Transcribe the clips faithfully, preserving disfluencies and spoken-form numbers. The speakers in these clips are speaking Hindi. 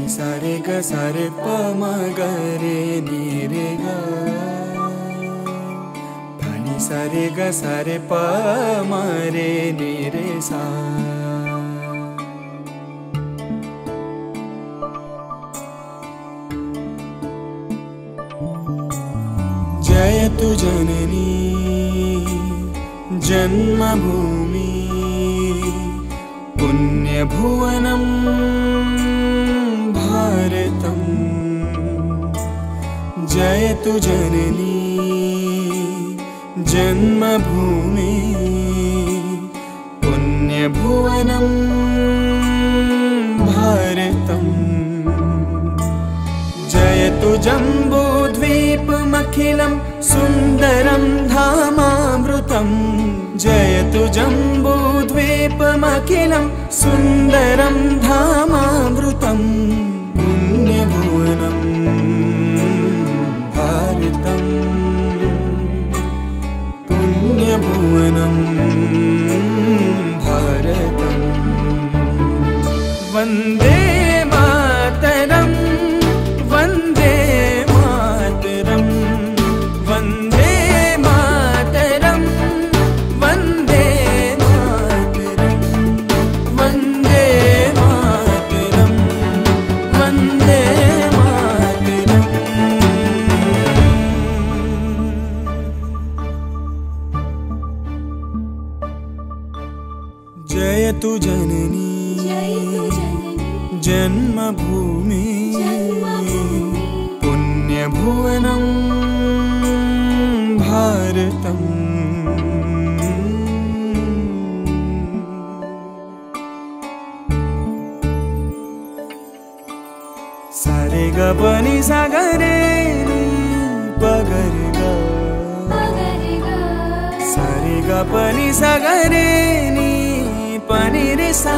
सा रे ग सा रे प म ग रे नि रे ग ध नि सा रे ग सा रे प म रे नि रे सा। जयतु जननी जन्मभूमि पुण्यभुवनं भारतम्। जयतु जननी जन्मभूमि पुण्यभुवनं भारतम्। जयतु जम्बूद्वीपमखिलं सुन्दरं धामामृतम्। जयतु जम्बूद्वीपमखिलं सुन्दरं धामामृतम्। पुण्यभुवनं भारतम् पुण्यभुवनं भारतम्। वन्दे मातरम् वन्दे मातरम् वन्दे मातरम् वन्दे मातरम् वन्दे मातरम् वन्दे मातरम्। जयतु जननी जन्मभूमि पुण्यभुवनं भारतम्। सा रे ग प नि सा ग रे नि प ग रे ग सा रे ग प नि सा ग रे नि प नि रे सा।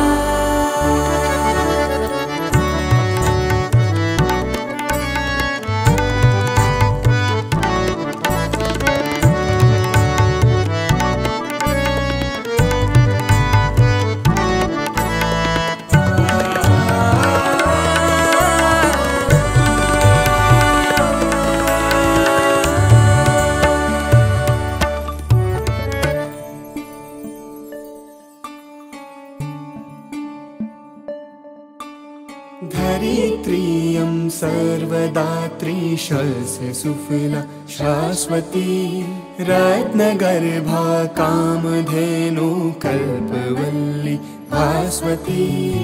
धरित्रियं सर्वदात्री शस्य सुफला शाश्वती रत्नगर्भा कामधेनु कल्पवल्ली भास्वती।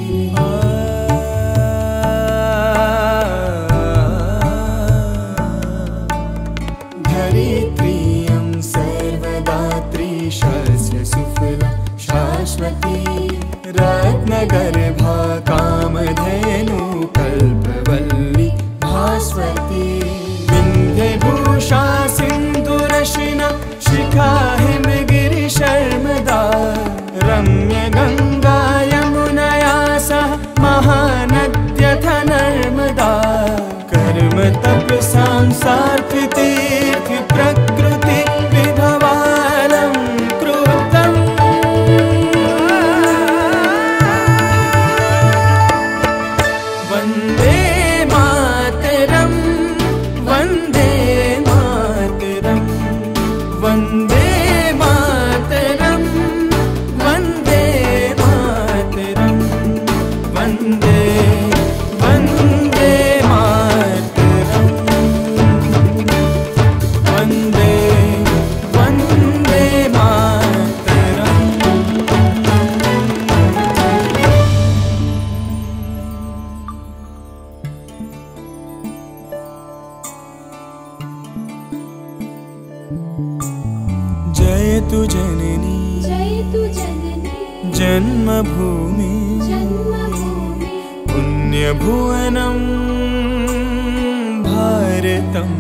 धरित्रियं सर्वदात्री शस्य सुफला शाश्वती रत्नगर्भा कामधेनु कल्पवल्ली भास्वती। विन्ध्यभूषा सिन्धुरशिना शिखा हिमगिरिशर्मदा रम्य गङ्गा यमुनया सह महानद्यथ नर्मदा। कर्म तप सांसार्थितीर्थ प्रकृति विभवालं कृतम्। वन्दे मातरम् वन्दे मातरम् वन्दे मातरम् वन्दे मातरम् वन्दे वन्दे मातरम् वन्दे वन्दे मातरम्। जयतु जननी जन्मभूमि पुण्यभुवनं भारतम्।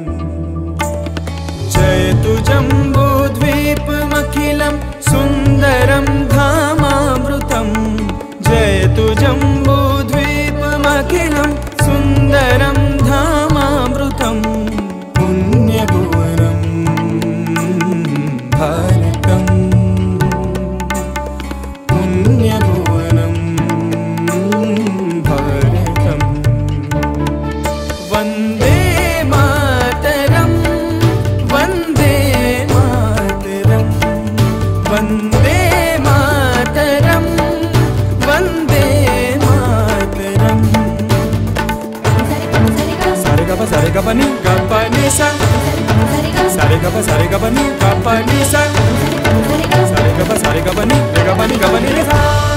जयतु जम्बूद्वीपमखिलं सुन्दरं धामामृतम्। जयतु जम्बूद्वीपमखिलं सुन्दरं धामामृतम्। पुण्यभुवनं भारतम् पुण्यभुवनं भारतम्। గప సరి గపని గపని స సరి గప సరి గపని గపని స సరి గప సరి గపని గపని గపని రే సా